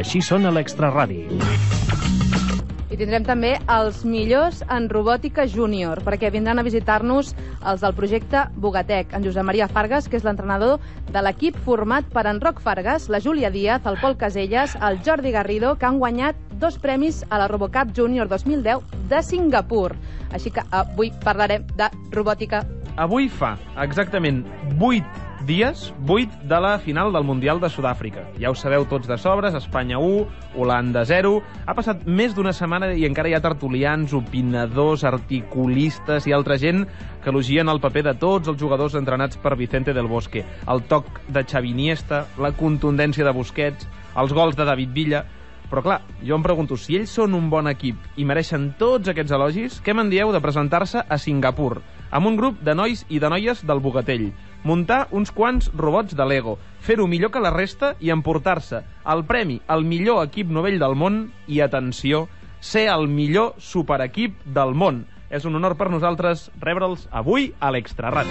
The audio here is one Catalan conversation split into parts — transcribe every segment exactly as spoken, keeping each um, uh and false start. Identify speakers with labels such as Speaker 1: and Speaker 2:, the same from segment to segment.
Speaker 1: Així sona l'Extraradi.
Speaker 2: I tindrem també els millors en robòtica júnior, perquè vindran a visitar-nos els del projecte Bogatec, en Josep Maria Fargas, que és l'entrenador de l'equip format per en Roc Fargas, la Júlia Díaz, el Pol Caselles, el Jordi Garrido, que han guanyat dos premis a la RoboCup Júnior dos mil deu de Singapur. Així que avui parlarem de robòtica.
Speaker 3: Avui fa exactament vuit dies, vuit de la final del Mundial de Sud-àfrica. Ja ho sabeu tots de sobres, Espanya u, Holanda zero. Ha passat més d'una setmana i encara hi ha tertulians, opinadors, articulistes i altra gent que elogien el paper de tots els jugadors entrenats per Vicente del Bosque. El toc de Xavi Iniesta, la contundència de Busquets, els gols de David Villa. Però clar, jo em pregunto, si ells són un bon equip i mereixen tots aquests elogis, què me'n dieu de presentar-se a Singapur, amb un grup de nois i de noies del Bogatell, muntar uns quants robots de Lego, fer-ho millor que la resta i emportar-se el premi al millor equip novell del món i, atenció, ser el millor superequip del món. És un honor per nosaltres rebre'ls avui a l'Extraradi.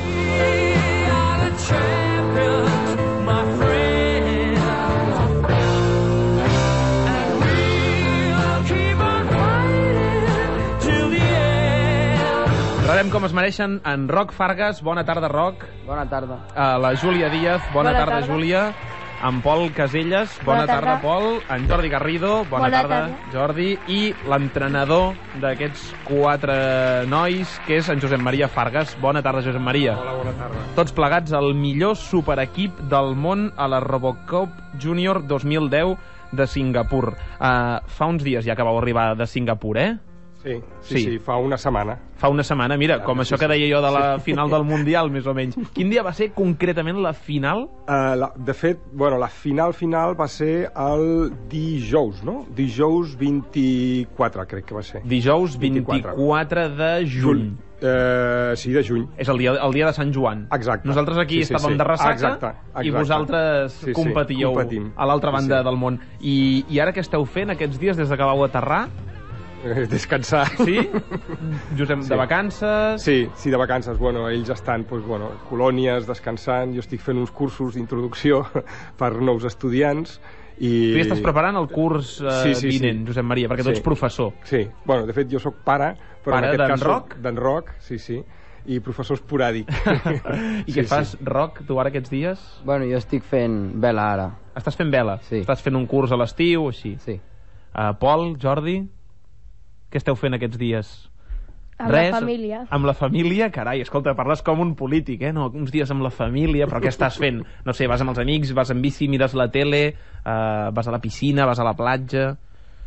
Speaker 3: Rebem com es mereixen en Roc Fargas. Bona tarda, Roc.
Speaker 4: Bona tarda.
Speaker 3: Uh, la Júlia Díaz. Bona,
Speaker 2: Bona
Speaker 3: tarda,
Speaker 2: tarda,
Speaker 3: Júlia. En Pol Caselles. Bona,
Speaker 5: Bona
Speaker 3: tarda,
Speaker 5: tarda,
Speaker 3: Pol. En Jordi Garrido. Bona,
Speaker 5: Bona
Speaker 3: tarda,
Speaker 5: tarda,
Speaker 3: Jordi. I l'entrenador d'aquests quatre nois, que és en Josep Maria Fargas. Bona tarda, Josep Maria.
Speaker 6: Hola, bona tarda.
Speaker 3: Tots plegats el millor superequip del món a la RoboCup Júnior dos mil deu de Singapur. Uh, fa uns dies ja que vau arribar de Singapur, eh?
Speaker 6: Sí, sí,
Speaker 3: Sí.
Speaker 6: sí, fa una setmana.
Speaker 3: Fa una setmana, mira, com
Speaker 6: sí,
Speaker 3: això
Speaker 6: sí.
Speaker 3: que deia jo de la final del Mundial, més o menys. Quin dia va ser concretament la final?
Speaker 6: Uh, la, de fet, bueno, la final final va ser el dijous, no? Dijous vint-i-quatre, crec que va ser.
Speaker 3: Dijous vint-i-quatre de juny.
Speaker 6: Uh, sí, de juny.
Speaker 3: És el dia, el dia de Sant Joan.
Speaker 6: Exacte.
Speaker 3: Nosaltres aquí
Speaker 6: Sí, sí,
Speaker 3: estàvem
Speaker 6: sí.
Speaker 3: de ressaca
Speaker 6: Exacte, exacte.
Speaker 3: i vosaltres
Speaker 6: Sí, sí,
Speaker 3: competíeu
Speaker 6: competim.
Speaker 3: a l'altra banda
Speaker 6: Sí, sí.
Speaker 3: del món. I, I ara què esteu fent aquests dies des de que vau aterrar?
Speaker 6: Eh, Descansar.
Speaker 3: Sí? Josep,
Speaker 6: Sí.
Speaker 3: de vacances?
Speaker 6: Sí, sí, de vacances. Bueno, ells estan, doncs, bueno, colònies, descansant. Jo estic fent uns cursos d'introducció per nous estudiants. I...
Speaker 3: Tu ja estàs preparant el curs eh,
Speaker 6: Sí, sí, sí.
Speaker 3: vinent, Josep Maria, perquè tu
Speaker 6: Sí.
Speaker 3: ets professor.
Speaker 6: Sí, bueno, de fet jo sóc pare, però
Speaker 3: Pare
Speaker 6: en aquest
Speaker 3: d'en
Speaker 6: cas soc
Speaker 3: Roc?
Speaker 6: d'en Roc, sí, sí, i professor esporàdic.
Speaker 3: I
Speaker 6: Sí,
Speaker 3: què fas,
Speaker 6: sí.
Speaker 3: Roc, tu ara aquests dies?
Speaker 4: Bueno, jo estic fent vela ara.
Speaker 3: Estàs fent vela?
Speaker 4: Sí.
Speaker 3: Estàs fent un curs a l'estiu o així?
Speaker 4: Sí.
Speaker 3: Uh, Pol, Jordi, què esteu fent aquests dies?
Speaker 5: Amb la família.
Speaker 3: Amb la família? Carai, escolta, parles com un polític, eh? No, uns dies amb la família, però què estàs fent? No sé, vas amb els amics, vas en bici, mires la tele, uh, vas a la piscina, vas a la platja...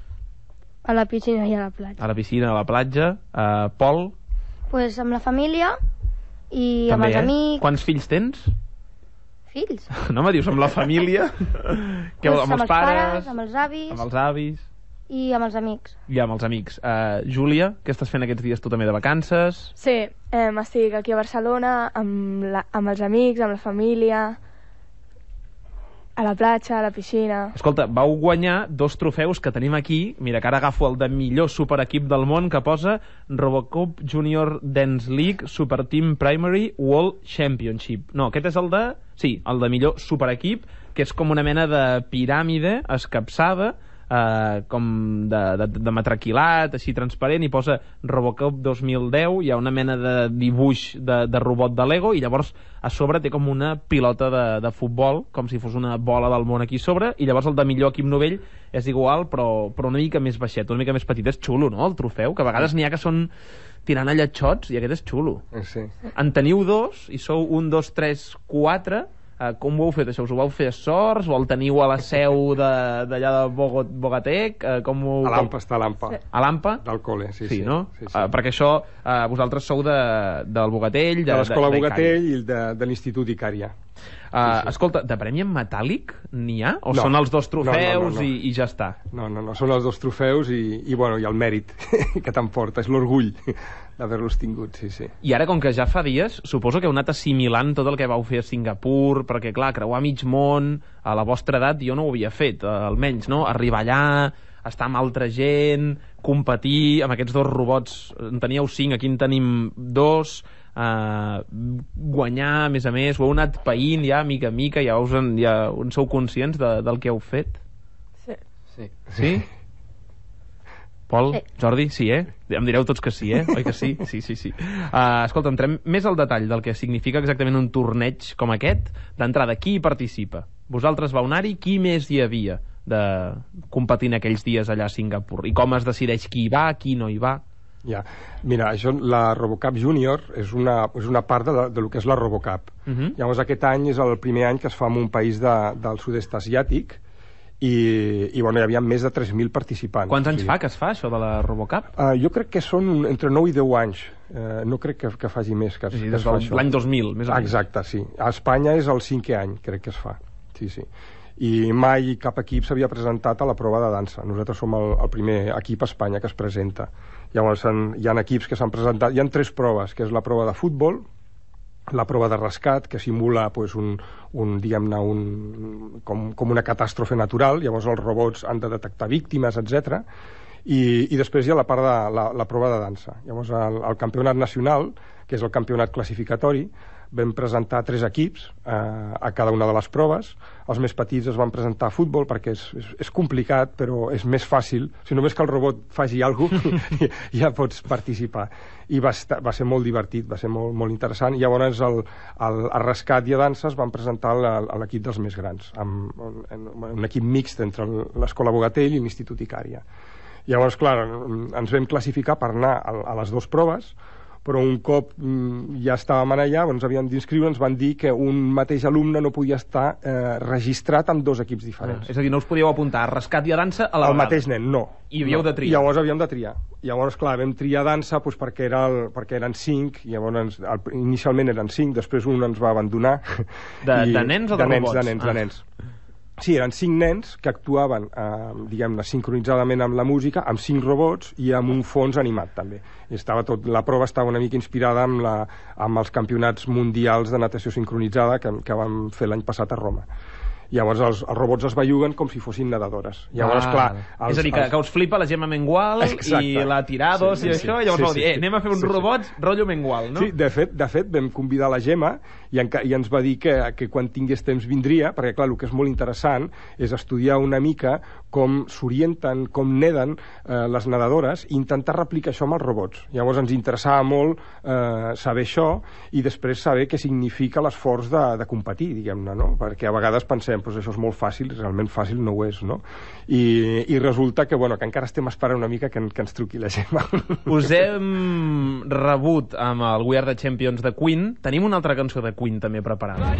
Speaker 5: A la piscina i a la platja.
Speaker 3: A la piscina, a la platja... Uh, Pol,
Speaker 5: Pues amb la família i amb
Speaker 3: també,
Speaker 5: els
Speaker 3: eh?
Speaker 5: amics.
Speaker 3: Quants fills tens?
Speaker 5: Fills.
Speaker 3: No me dius amb la família? Què,
Speaker 5: Pues
Speaker 3: amb els pares?
Speaker 5: amb els avis
Speaker 3: Amb els avis?
Speaker 5: i amb els amics.
Speaker 3: I amb els amics. Uh, Júlia, què estàs fent aquests dies tu també de vacances?
Speaker 7: Sí, eh, estic aquí a Barcelona amb, la, amb els amics, amb la família, a la platja, a la piscina...
Speaker 3: Escolta, vau guanyar dos trofeus que tenim aquí. Mira, que ara agafo el de millor superequip del món, que posa RoboCup Junior Dance League Super Team Primary World Championship. No, aquest és el de... Sí, el de millor superequip, que és com una mena de piràmide escapçada, eh, com de, de, de matraquilat, així transparent, i posa RoboCup dos mil deu, hi ha una mena de dibuix de, de robot de Lego, i llavors a sobre té com una pilota de, de futbol, com si fos una bola del món aquí sobre, i llavors el de millor equip novell és igual, però, però una mica més baixet, una mica més petit. És xulo, no?, el trofeu, que a vegades n'hi ha que són tirant a lletxots, i aquest és xulo.
Speaker 6: Sí.
Speaker 3: En teniu dos, i sou un, dos, tres, quatre... Uh, com ho heu fet, això? Us ho vau fer a Sors? O el teniu a la seu d'allà de, de Bogot, Bogatec? Uh, com ho,
Speaker 6: A l'Ampa, està a l'Ampa.
Speaker 3: A l'Ampa?
Speaker 6: Del col·le, sí,
Speaker 3: Sí,
Speaker 6: sí.
Speaker 3: no?
Speaker 6: Sí, sí.
Speaker 3: Uh, perquè això, uh, vosaltres sou de, del Bogatell, de,
Speaker 6: De l'escola
Speaker 3: de, de
Speaker 6: Bogatell i de, de l'Institut Icària.
Speaker 3: Uh,
Speaker 6: Sí, sí.
Speaker 3: Escolta, de premi en metàl·lic n'hi ha? O
Speaker 6: No.
Speaker 3: són els dos
Speaker 6: No, no,
Speaker 3: trofeus
Speaker 6: no, no.
Speaker 3: I, i ja està?
Speaker 6: No, no, no, són els dos trofeus i, i, bueno, i el mèrit que t'emporta, és l'orgull d'haver-los tingut, sí, sí.
Speaker 3: I ara, com que ja fa dies, suposo que heu anat assimilant tot el que vau fer a Singapur, perquè, clar, creuar mig món, a la vostra edat, jo no ho havia fet, eh, almenys, no? Arribar allà, estar amb altra gent, competir amb aquests dos robots, en teníeu cinc, aquí en tenim dos, eh, guanyar, a més a més, ho heu anat païnt ja, mica a mica, ja us en, ja en sou conscients de, del que heu fet?
Speaker 7: Sí.
Speaker 4: Sí.
Speaker 3: Sí? Pol,
Speaker 5: Sí.
Speaker 3: Jordi, sí, eh? Em direu tots que sí, eh? Oi que sí? Sí, sí, sí. Uh, escolta, entrem més al detall del que significa exactament un torneig com aquest. D'entrada, qui hi participa? Vosaltres vau anar-hi, qui més hi havia de competint aquells dies allà a Singapur? I com es decideix qui hi va, qui no hi va?
Speaker 6: Ja. Mira, això, la RoboCup Junior és una, és una part de, de lo que és la RoboCup.
Speaker 3: Uh -huh.
Speaker 6: Llavors aquest any és el primer any que es fa en un país de, del sud-est asiàtic i, i bueno, hi havia més de tres mil participants.
Speaker 3: Quants anys
Speaker 6: o sigui,
Speaker 3: fa que es fa, això de la RoboCup?
Speaker 6: Uh, jo crec que són entre nou i deu anys. Uh, no crec que, que faci més que,
Speaker 3: Sí,
Speaker 6: que
Speaker 3: des
Speaker 6: es fa
Speaker 3: de
Speaker 6: això.
Speaker 3: l'any dos mil, més o menys.
Speaker 6: Exacte, sí. A Espanya és el cinquè any, crec que es fa. Sí, sí. I mai cap equip s'havia presentat a la prova de dansa. Nosaltres som el, el primer equip a Espanya que es presenta. Llavors en, hi ha equips que s'han presentat. Hi ha tres proves, que és la prova de futbol, la prova de rescat, que simula pues, un, un, diguem-ne, un, com, com una catàstrofe natural. Llavors els robots han de detectar víctimes, etcètera. I, i després hi ha la part de la, la prova de dansa. Llavors el, el campionat nacional, que és el campionat classificatori, vam presentar tres equips eh, a cada una de les proves. Els més petits es van presentar a futbol perquè és, és, és complicat, però és més fàcil. Si només que el robot faci alguna cosa, ja pots participar. I va, estar, va ser molt divertit, va ser molt, molt interessant. I llavors el, el, el rescat i a dansa es van presentar a l'equip dels més grans, amb, amb un equip mixt entre l'Escola Bogatell i l'Institut Icària. Llavors, clar, ens vam classificar per anar a, a les dues proves, però un cop mm, ja estàvem allà, ens havíem d'inscriure, ens van dir que un mateix alumne no podia estar eh, registrat amb dos equips diferents.
Speaker 3: Ah, és a dir, no us podíeu apuntar a rescat i a dansa a la
Speaker 6: el
Speaker 3: vegada.
Speaker 6: mateix nen, no.
Speaker 3: I havíeu
Speaker 6: no.
Speaker 3: de triar.
Speaker 6: I llavors havíem de triar. Llavors, clar, vam triar dansa doncs, perquè, era el, perquè eren cinc, i llavors el, inicialment eren cinc, després un ens va abandonar.
Speaker 3: De,
Speaker 6: I,
Speaker 3: de nens o de,
Speaker 6: de nens,
Speaker 3: robots?
Speaker 6: De nens, ah. de nens. Sí, eren cinc nens que actuaven, eh, diguem-ne, sincronitzadament amb la música, amb cinc robots i amb un fons animat, també. I estava tot, la prova estava una mica inspirada amb, la, amb els campionats mundials de natació sincronitzada que, que vam fer l'any passat a Roma. Llavors els, els robots es belluguen com si fossin nedadores. Llavors,
Speaker 3: ah,
Speaker 6: clar... Els,
Speaker 3: és a dir, que,
Speaker 6: els...
Speaker 3: que us flipa la Gemma Mengual
Speaker 6: Exacte.
Speaker 3: I la Tirados
Speaker 6: sí, sí,
Speaker 3: i això,
Speaker 6: sí,
Speaker 3: i llavors
Speaker 6: sí,
Speaker 3: vau
Speaker 6: sí,
Speaker 3: dir, eh,
Speaker 6: sí.
Speaker 3: anem a fer uns
Speaker 6: sí, sí.
Speaker 3: robots rotllo Mengual, no?
Speaker 6: Sí, de fet, de fet vam convidar la Gemma i, en, i ens va dir que, que quan tingués temps vindria, perquè clar, el que és molt interessant és estudiar una mica com s'orienten, com neden eh, les nedadores i intentar replicar això amb els robots. Llavors ens interessava molt eh, saber això i després saber què significa l'esforç de, de competir, diguem-ne, no? Perquè a vegades pensem, doncs això és molt fàcil, realment fàcil no ho és, no? I, i resulta que, bueno, que encara estem esperant una mica que, que ens truqui la Gemma.
Speaker 3: Us hem rebut amb el We Are the Champions de Queen. Tenim una altra cançó de Queen també preparada.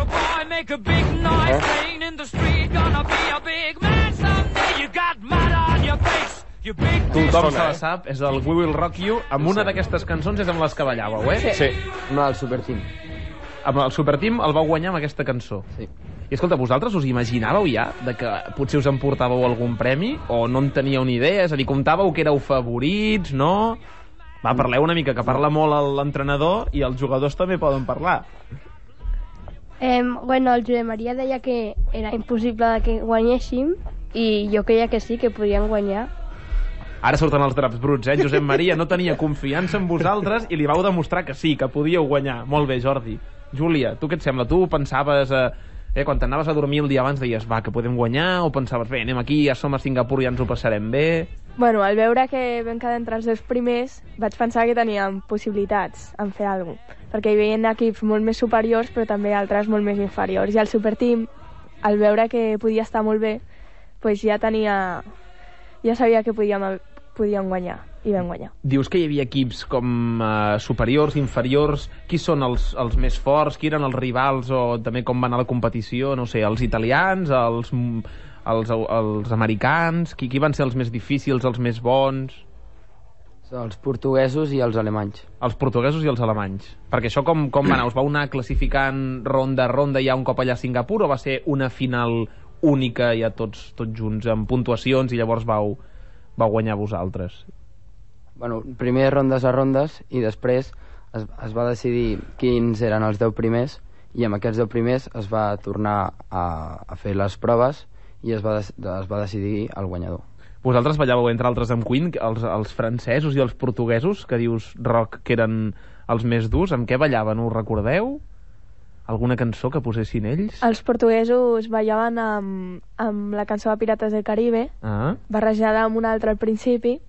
Speaker 3: Tothom se la sap, és el We Will Rock You. Amb una d'aquestes cançons és amb les que ballàveu, eh?
Speaker 6: Sí.
Speaker 4: No, el Superteam.
Speaker 3: Amb el Superteam el vau guanyar amb aquesta cançó.
Speaker 4: Sí.
Speaker 3: I escolta, vosaltres us imaginàveu ja de que potser us emportàveu algun premi o no en teníeu ni idea? És a dir, comptàveu que éreu favorits, no? Va, parleu una mica, que parla molt l'entrenador i els jugadors també poden parlar.
Speaker 5: Eh, bueno, el Josep Maria deia que era impossible de que guanyéssim i jo creia que sí, que podíem guanyar.
Speaker 3: Ara surten els draps bruts, eh? Josep Maria no tenia confiança en vosaltres i li vau demostrar que sí, que podíeu guanyar. Molt bé, Jordi. Júlia, tu què et sembla? Tu pensaves... Eh, eh, quan t'anaves a dormir el dia abans deies, va, que podem guanyar? O pensaves, bé, anem aquí, ja som a Singapur i ja ens ho passarem bé?
Speaker 7: Bueno, al veure que vam quedar entre els dos primers, vaig pensar que teníem possibilitats en fer alguna cosa, perquè hi havia equips molt més superiors, però també altres molt més inferiors. I el Superteam, al veure que podia estar molt bé, pues ja tenia... ja sabia que podíem, podíem guanyar, i vam guanyar.
Speaker 3: Dius que hi havia equips com eh, superiors, inferiors. Qui són els, els més forts? Qui eren els rivals? O també com va anar la competició? No sé, els italians, els... Els, els americans, qui, qui van ser els més difícils, els més bons?
Speaker 4: Els portuguesos i els alemanys.
Speaker 3: Els portuguesos i els alemanys. Perquè això com, com va anar? Us vau anar classificant ronda a ronda ja un cop allà a Singapur o va ser una final única ja tots, tots junts amb puntuacions i llavors vau, vau guanyar vosaltres?
Speaker 4: Bueno, primer rondes a rondes i després es, es va decidir quins eren els deu primers i amb aquests deu primers es va tornar a, a fer les proves i es va, es va decidir el guanyador.
Speaker 3: Vosaltres ballàveu entre altres amb Queen, els, els francesos i els portuguesos, que dius, Roc, que eren els més durs. Amb què ballaven, ho recordeu? alguna cançó que posessin ells?
Speaker 7: Els portuguesos ballaven amb, amb la cançó de Pirates del Caribe,
Speaker 3: Ah.
Speaker 7: barrejada amb una altra al principi,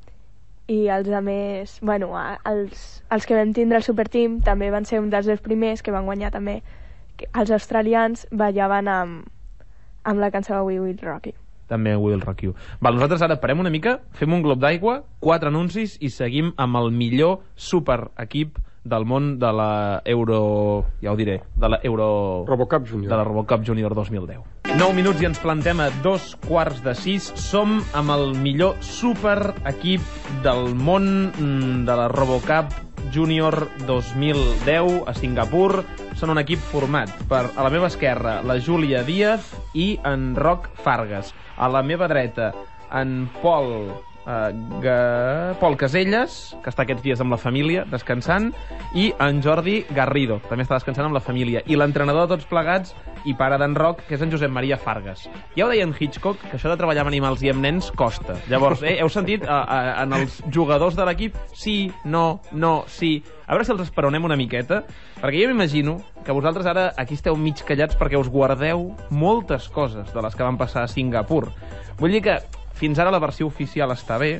Speaker 7: i els altres, bueno, els, els que vam tindre el Superteam també van ser un dels dos primers que van guanyar també. Que els australians ballaven amb, amb la cançó de We Will Rock You.
Speaker 3: També Will Rock You. Val, nosaltres ara parem una mica, fem un glob d'aigua, quatre anuncis i seguim amb el millor superequip del món de la Euro... ja ho diré, de la Euro...
Speaker 6: Robocup Junior.
Speaker 3: De la Robocup Junior dos mil deu. nou minuts i ens plantem a dos quarts de sis. Som amb el millor superequip del món de la Robocup Junior dos mil deu a Singapur. Són un equip format per, a la meva esquerra, la Júlia Díaz i en Roc Fargas. A la meva dreta, en Pol... Uh, Ga... Pol Caselles, que està aquests dies amb la família, descansant, i en Jordi Garrido, també està descansant amb la família, i l'entrenador de tots plegats i pare d'en Roc, que és en Josep Maria Fargas. Ja ho deia en Hitchcock, que això de treballar amb animals i amb nens costa. Llavors, eh, heu sentit uh, uh, en els jugadors de l'equip sí, no, no, sí. A veure si els esperonem una miqueta, perquè jo m'imagino que vosaltres ara aquí esteu mig callats perquè us guardeu moltes coses de les que van passar a Singapur. Vull dir que fins ara la versió oficial està bé,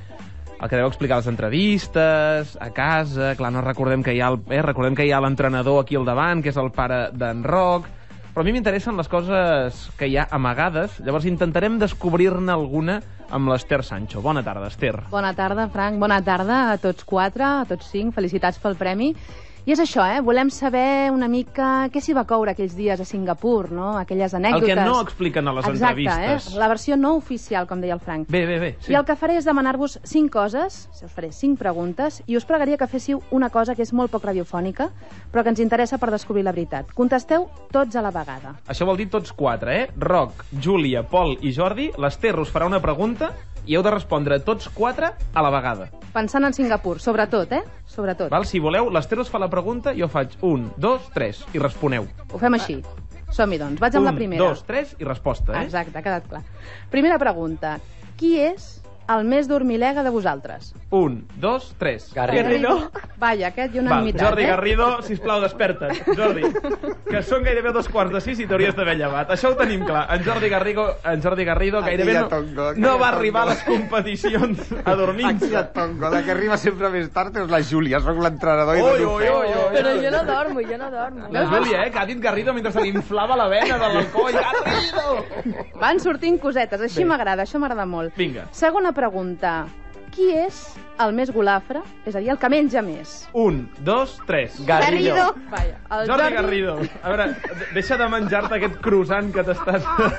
Speaker 3: el que deu explicar les entrevistes, a casa, clar, no recordem que hi ha el, eh, recordem que hi ha l'entrenador aquí al davant, que és el pare d'en Roc, però a mi m'interessen les coses que hi ha amagades, llavors intentarem descobrir-ne alguna amb l'Ester Sancho. Bona tarda, Ester.
Speaker 2: Bona tarda, Frank. Bona tarda a tots quatre, a tots cinc. Felicitats pel premi. I és això, eh? Volem saber una mica què s'hi va coure aquells dies a Singapur, no? Aquelles anècdotes.
Speaker 3: El que no expliquen a les
Speaker 2: Exacte,
Speaker 3: entrevistes.
Speaker 2: Eh? La versió no oficial, com deia el Frank.
Speaker 3: Bé, bé, bé. Sí.
Speaker 2: I el que faré és demanar-vos cinc coses, si us faré cinc preguntes, i us pregaria que féssiu una cosa que és molt poc radiofònica, però que ens interessa per descobrir la veritat. Contesteu tots a la vegada.
Speaker 3: Això vol dir tots quatre, eh? Roc, Júlia, Pol i Jordi. L'Ester us farà una pregunta i heu de respondre tots quatre a la vegada.
Speaker 2: Pensant en Singapur, sobretot, eh? Sobretot.
Speaker 3: Val? Si voleu, l'Ester us fa la pregunta, jo faig un, dos, tres, i responeu.
Speaker 2: Ho fem així. Som-hi, doncs. Vaig amb
Speaker 3: un,
Speaker 2: la primera.
Speaker 3: Un, dos, tres, i resposta, eh?
Speaker 2: Exacte, ha quedat clar. Primera pregunta. Qui és el més dormilega de vosaltres?
Speaker 3: Un, dos, tres.
Speaker 4: Garrido.
Speaker 2: Vaja, aquest i una
Speaker 3: Val,
Speaker 2: unanimitat,
Speaker 3: Jordi
Speaker 2: eh?
Speaker 3: Garrido, sisplau, desperta't. Jordi, que són gairebé dos quarts de sis i t'hauries d'haver llevat. Això ho tenim clar. En Jordi Garrido, en Jordi Garrido gairebé no,
Speaker 1: tongo,
Speaker 3: no va
Speaker 1: tongo.
Speaker 3: arribar a les competicions adormint-se.
Speaker 1: Aquí a tongo, la que arriba sempre més tard és la Júlia, soc l'entrenador i
Speaker 3: Oi,
Speaker 1: no
Speaker 3: oi, oi, oi.
Speaker 7: Però jo no dormo, jo no dormo.
Speaker 3: La Júlia, eh, que ha dit Garrido mentre se li inflava la vena de l'alcohol. Garrido!
Speaker 2: Van sortint cosetes, així m'agrada, això m'agrada molt.
Speaker 3: Vinga.
Speaker 2: Segona pregunta. Qui és el més golafre? És a dir, el que menja més?
Speaker 3: Un, dos, tres.
Speaker 4: Garrido.
Speaker 2: Vaja, el
Speaker 3: Jordi Garrido. A veure, de- deixa de menjar-te aquest croissant que t'estàs...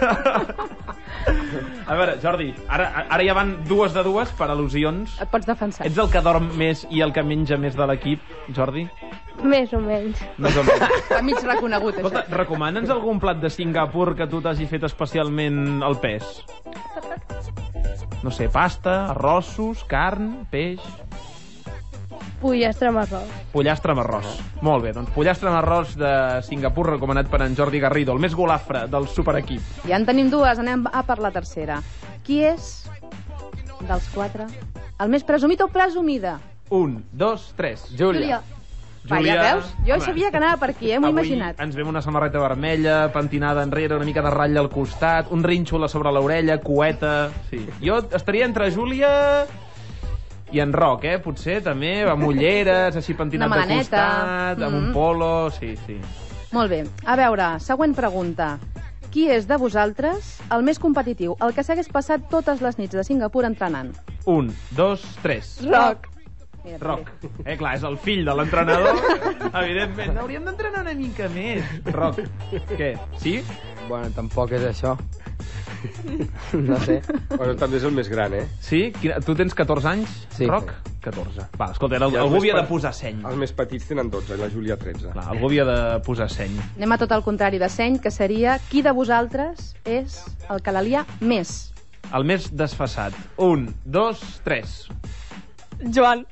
Speaker 3: A veure, Jordi, ara, ara ja van dues de dues per al·lusions.
Speaker 2: Et pots defensar.
Speaker 3: Ets el que dorm més i el que menja més de l'equip, Jordi?
Speaker 7: Més o menys.
Speaker 3: Més o menys.
Speaker 2: Està mig reconegut,
Speaker 3: Escolta,
Speaker 2: això.
Speaker 3: recomana'ns algun plat de Singapur que tu t'hagi fet especialment al pes? No sé, pasta, arrossos, carn, peix...
Speaker 5: Pollastre amb arròs.
Speaker 3: Pollastre amb arròs. Molt bé, doncs pollastre amb arròs de Singapur recomanat per en Jordi Garrido, el més golafre del superequip.
Speaker 2: Ja en tenim dues, anem a per la tercera. Qui és, dels quatre, el més presumit o presumida?
Speaker 3: Un, dos, tres.
Speaker 4: Júlia.
Speaker 2: Vaja, veus? Jo
Speaker 3: home,
Speaker 2: sabia que anava per aquí, eh? M'ho he
Speaker 3: avui
Speaker 2: imaginat.
Speaker 3: ens vem una samarreta vermella, pentinada enrere, una mica de ratlla al costat, un rínxol a sobre l'orella, cueta... Sí. Jo estaria entre Júlia i en Roc, eh? Potser també, amb ulleres, així pentinat
Speaker 2: Una
Speaker 3: de
Speaker 2: melaneta.
Speaker 3: costat, amb un
Speaker 2: Mm.
Speaker 3: polo... Sí, sí.
Speaker 2: Molt bé. A veure, següent pregunta. Qui és de vosaltres el més competitiu, el que s'hagués passat totes les nits de Singapur entrenant?
Speaker 3: Un, dos, tres.
Speaker 7: Roc.
Speaker 2: Mira,
Speaker 3: Roc. Eh, clar, és el fill de l'entrenador. Evidentment, hauríem d'entrenar una mica més. Roc, què? Sí?
Speaker 4: Bueno, tampoc és això. No sé.
Speaker 6: Bueno, també és el més gran, eh?
Speaker 3: Sí? Quina... Tu tens catorze anys,
Speaker 4: Sí.
Speaker 3: Roc? catorze. Va, escolta, el,
Speaker 6: I els
Speaker 3: algú
Speaker 6: més
Speaker 3: havia de
Speaker 6: pe-
Speaker 3: posar seny.
Speaker 6: Els més petits tenen dotze, i la Júlia tretze.
Speaker 3: Clar, algú havia de posar seny.
Speaker 2: Anem a tot el contrari de seny, que seria qui de vosaltres és el que la lia més?
Speaker 3: El més desfassat. Un, dos, tres.
Speaker 7: Joan.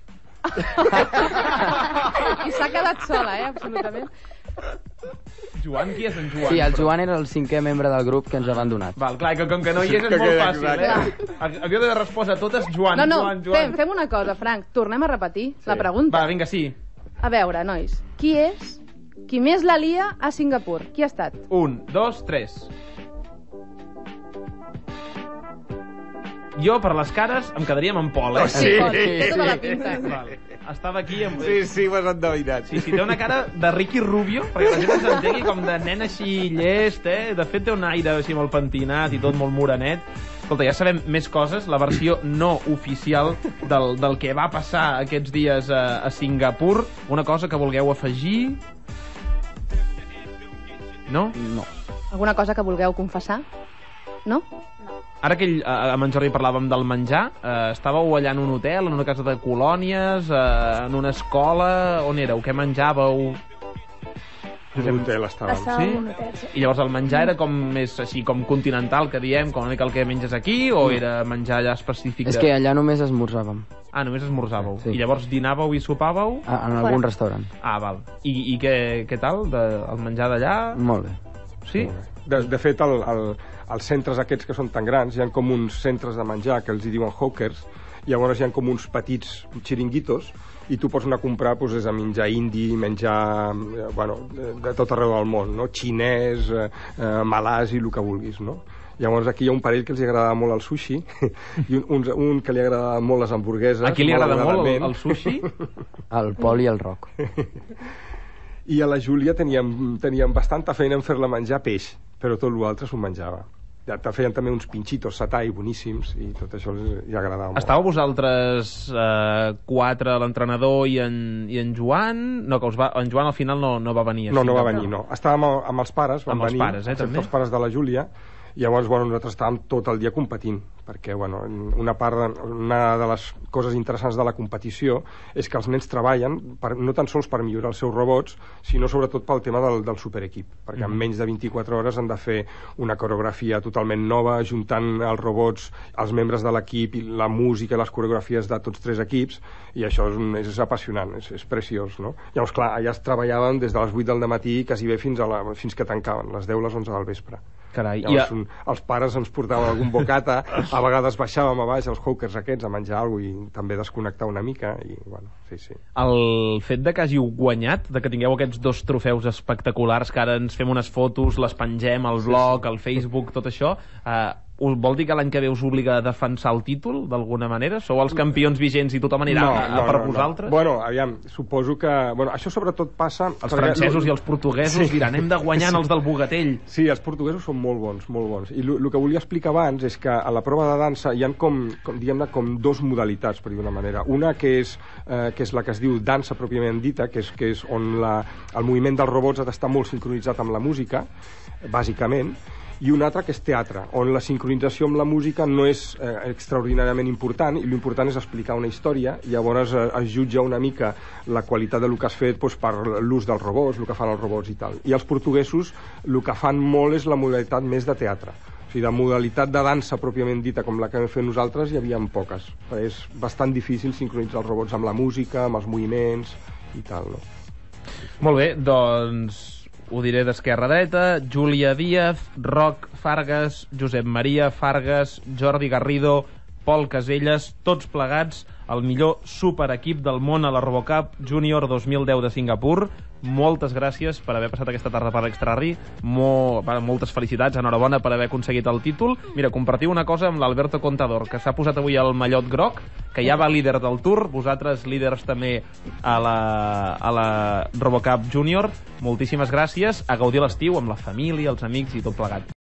Speaker 2: I s'ha quedat sola, eh, absolutament.
Speaker 3: Joan, qui és en Joan?
Speaker 4: Sí, el Joan era el cinquè membre del grup que ens ha abandonat.
Speaker 3: Val, clar, que com que no hi és és
Speaker 6: Que
Speaker 3: molt
Speaker 6: queda
Speaker 3: fàcil,
Speaker 6: exacte.
Speaker 3: eh? Havia d'haver respost a totes Joan,
Speaker 2: No, no,
Speaker 3: Joan,
Speaker 2: fem,
Speaker 3: Joan.
Speaker 2: fem una cosa, Frank. Tornem a repetir la pregunta.
Speaker 3: Va, vinga, sí.
Speaker 2: A veure, nois, qui és, qui qui més la lia a Singapur. Qui ha estat?
Speaker 3: Un, dos, tres. Jo, per les cares, em quedaria amb en Pol, eh?
Speaker 1: Oh, sí.
Speaker 2: Té tota la pinta.
Speaker 3: Val. Estava aquí amb...
Speaker 1: Sí, sí, ho has endevinat.
Speaker 3: Sí, sí, té una cara de Ricky Rubio, perquè la gent ens entengui com de nen així llest, eh? De fet, té un aire així molt pentinat i tot molt morenet. Escolta, ja sabem més coses, la versió no oficial del, del que va passar aquests dies a, a Singapur. Una cosa que vulgueu afegir? No?
Speaker 4: No.
Speaker 2: Alguna cosa que vulgueu confessar? No?
Speaker 3: Ara que ell, eh, amb en Jordi parlàvem del menjar, eh, estàveu allà en un hotel, en una casa de colònies, eh, en una escola... On éreu? Què menjàveu?
Speaker 6: En un hotel estàvem.
Speaker 7: Estàvem
Speaker 3: Sí?
Speaker 7: en un hotel, sí.
Speaker 3: I llavors el menjar era com més així com continental, que diem, com una mica el que menges aquí, o era menjar allà específic?
Speaker 4: És
Speaker 3: de-
Speaker 4: que allà només esmorzàvem,
Speaker 3: Ah, només esmorzàveu.
Speaker 4: Sí.
Speaker 3: I llavors dinàveu i sopàveu?
Speaker 4: a- en
Speaker 7: Fora.
Speaker 4: algun restaurant.
Speaker 3: Ah, val. I, i què, què tal, de, el menjar d'allà?
Speaker 4: Molt bé.
Speaker 3: Sí?
Speaker 6: De, de fet, el, el, els centres aquests que són tan grans, hi ha com uns centres de menjar que els hi diuen hawkers, i llavors hi ha com uns petits xiringuitos, i tu pots anar a comprar doncs, des de menjar indi, menjar eh, bueno, de, de tot arreu del món, no? Xinès, eh, eh, malàs i el que vulguis, no? Llavors aquí hi ha un parell que els agrada molt el sushi i un, un, un que li agrada molt les hamburgueses.
Speaker 3: A qui li agrada molt el,
Speaker 6: malauradament.
Speaker 3: el sushi?
Speaker 4: El Pol i el Roc.
Speaker 6: I a la Júlia teníem, teníem bastanta feina en fer-la menjar peix, però tot l'altre s'ho menjava. Ja te feien també uns pinxitos satay boníssims i tot això els hi agradava molt.
Speaker 3: Estàveu vosaltres eh, quatre, l'entrenador i, en, i en Joan? No, que us va, en Joan al final no, no va venir. a
Speaker 6: No, no va
Speaker 3: Singapur.
Speaker 6: venir, no. Estàvem amb, amb els pares, van
Speaker 3: Amb els
Speaker 6: venir,
Speaker 3: pares, eh,
Speaker 6: excepte
Speaker 3: també.
Speaker 6: els pares de la Júlia, i llavors bueno, nosaltres estàvem tot el dia competint, perquè bueno, una, part de, una de les coses interessants de la competició és que els nens treballen per, no tan sols per millorar els seus robots, sinó sobretot pel tema del, del superequip, perquè en menys de vint-i-quatre hores han de fer una coreografia totalment nova, juntant els robots, els membres de l'equip, i la música i les coreografies de tots tres equips, i això és, un, és apassionant, és, és preciós, no? Llavors, clar, allà es treballaven des de les vuit del matí quasi bé fins, a la, fins que tancaven, les deu, les onze del vespre.
Speaker 3: Carai,
Speaker 6: Llavors,
Speaker 3: i,
Speaker 6: un, els pares ens portaven algun bocata, a vegades baixàvem a baix els hawkers aquests a menjar alguna cosa i també desconnectar una mica i, bueno, sí, sí.
Speaker 3: el fet de que hàgiu guanyat, de que tingueu aquests dos trofeus espectaculars, que ara ens fem unes fotos, les pengem al blog, al Facebook, tot això, eh, us vol dir que l'any que ve us obliga a defensar el títol, d'alguna manera? Sou els campions vigents i tothom anirà a, a per vosaltres?
Speaker 6: Bueno, aviam, suposo que... Bueno, això sobretot passa...
Speaker 3: Els francesos i els portuguesos
Speaker 6: Sí.
Speaker 3: diran hem de guanyar
Speaker 6: Sí.
Speaker 3: els del Bogatell.
Speaker 6: Sí, els portuguesos són molt bons, molt bons. I el que volia explicar abans és que a la prova de dansa hi ha com, com diguem-ne, com dos modalitats, per dir d'una manera. Una que és, eh, que és la que es diu dansa pròpiament dita, que és, que és on la, el moviment dels robots ha d'estar molt sincronitzat amb la música, bàsicament, i una altra que és teatre, on la sincronització amb la música no és eh, extraordinàriament important, i l'important és explicar una història, i llavors eh, es jutja una mica la qualitat del que has fet doncs, per l'ús dels robots, el que fan els robots i tal. I els portuguesos el que fan molt és la modalitat més de teatre. O sigui, de modalitat de dansa pròpiament dita com la que hem fet nosaltres hi havia poques. És bastant difícil sincronitzar els robots amb la música, amb els moviments i tal, no?
Speaker 3: Molt bé, doncs ho diré d'esquerra a dreta: Júlia Díaz, Roc Fargas, Josep Maria Fargas, Jordi Garrido, Pol Caselles, tots plegats el millor superequip del món a la RoboCup Júnior dos mil deu de Singapur. Moltes gràcies per haver passat aquesta tarda per l'Extrarri. Mo... Moltes felicitats, enhorabona per haver aconseguit el títol. Mira, compartiu una cosa amb l'Alberto Contador, que s'ha posat avui el mallot groc, que ja va líder del Tour, vosaltres líders també a la, a la RoboCup Júnior. Moltíssimes gràcies, a gaudir l'estiu amb la família, els amics i tot plegat.